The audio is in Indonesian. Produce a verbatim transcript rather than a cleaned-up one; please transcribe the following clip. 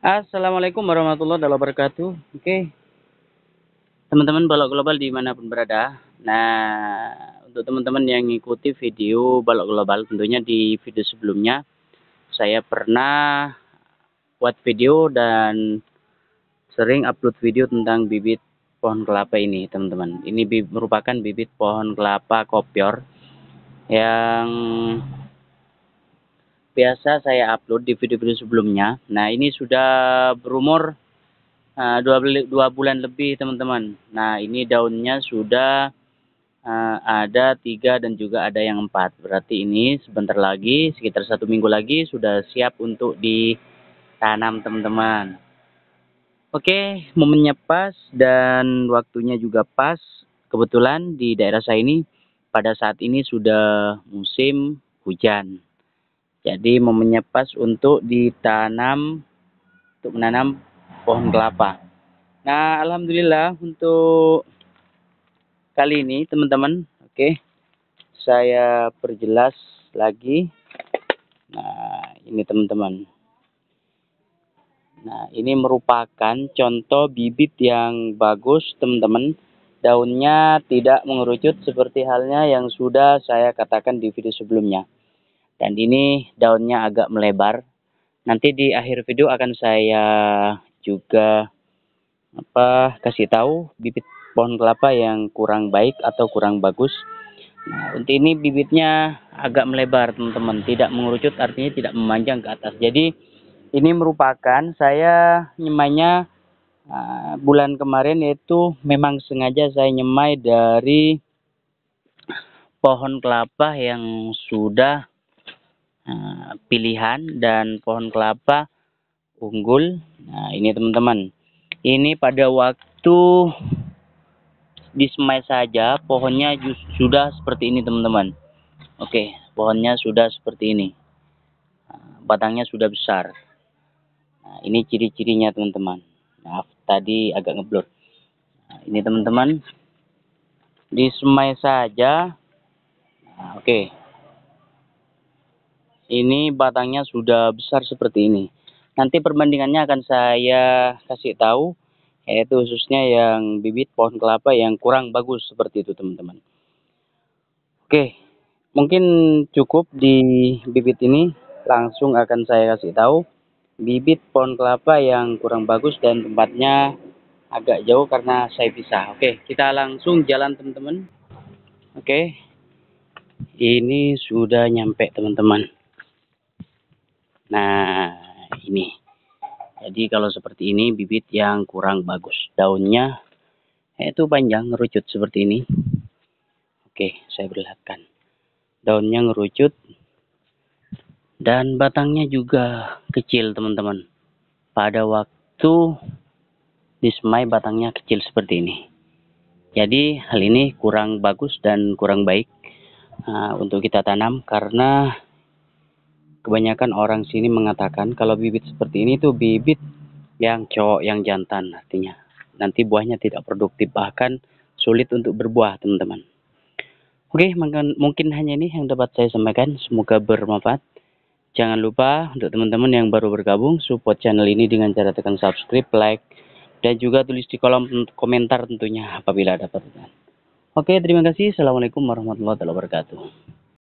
Assalamualaikum warahmatullahi wabarakatuh. Oke, teman-teman balok global dimanapun berada. Nah, untuk teman-teman yang mengikuti video balok global, tentunya di video sebelumnya saya pernah buat video dan sering upload video tentang bibit pohon kelapa ini, teman-teman. Ini bi- merupakan bibit pohon kelapa kopior yang biasa saya upload di video-video sebelumnya. Nah, ini sudah berumur Uh, dua, dua bulan lebih, teman-teman. Nah, ini daunnya sudah uh, ada tiga dan juga ada yang empat. Berarti ini sebentar lagi, sekitar satu minggu lagi sudah siap untuk ditanam, teman-teman. Oke, momennya pas dan waktunya juga pas. Kebetulan di daerah saya ini pada saat ini sudah musim hujan. Jadi momennya pas untuk ditanam, untuk menanam pohon kelapa. Nah, alhamdulillah untuk kali ini, teman-teman. Oke, saya perjelas lagi. Nah, ini teman-teman. Nah, ini merupakan contoh bibit yang bagus, teman-teman. Daunnya tidak mengerucut seperti halnya yang sudah saya katakan di video sebelumnya. Dan ini daunnya agak melebar. Nanti di akhir video akan saya juga apa kasih tahu bibit pohon kelapa yang kurang baik atau kurang bagus. Nah, untuk ini bibitnya agak melebar, teman-teman, tidak mengerucut, artinya tidak memanjang ke atas. Jadi ini merupakan saya nyemainya uh, bulan kemarin, yaitu memang sengaja saya nyemai dari pohon kelapa yang sudah uh, pilihan dan pohon kelapa unggul. Nah, ini teman-teman. Ini pada waktu disemai saja pohonnya sudah seperti ini, teman-teman. Oke, pohonnya sudah seperti ini. Batangnya sudah besar. Nah, ini ciri-cirinya, teman-teman. Maaf, tadi agak ngeblur. Nah, ini teman-teman. Disemai saja. Nah, oke. Ini batangnya sudah besar seperti ini. Nanti perbandingannya akan saya kasih tahu, yaitu khususnya yang bibit pohon kelapa yang kurang bagus seperti itu, teman-teman. Oke, mungkin cukup di bibit ini. Langsung akan saya kasih tahu bibit pohon kelapa yang kurang bagus dan tempatnya agak jauh karena saya pisah. Oke, kita langsung jalan, teman-teman. Oke, ini sudah nyampe, teman-teman. Nah, ini. Jadi kalau seperti ini bibit yang kurang bagus. Daunnya itu panjang, ngerucut seperti ini. Oke, saya perlihatkan. Daunnya ngerucut dan batangnya juga kecil, teman-teman. Pada waktu disemai batangnya kecil seperti ini. Jadi hal ini kurang bagus dan kurang baik uh, untuk kita tanam, karena kebanyakan orang sini mengatakan kalau bibit seperti ini tuh bibit yang cowok, yang jantan, artinya nanti buahnya tidak produktif, bahkan sulit untuk berbuah, teman-teman. Oke, mungkin, mungkin hanya ini yang dapat saya sampaikan. Semoga bermanfaat. Jangan lupa untuk teman-teman yang baru bergabung, support channel ini dengan cara tekan subscribe, like, dan juga tulis di kolom komentar tentunya apabila ada pertanyaan. Oke, terima kasih. Assalamualaikum warahmatullahi wabarakatuh.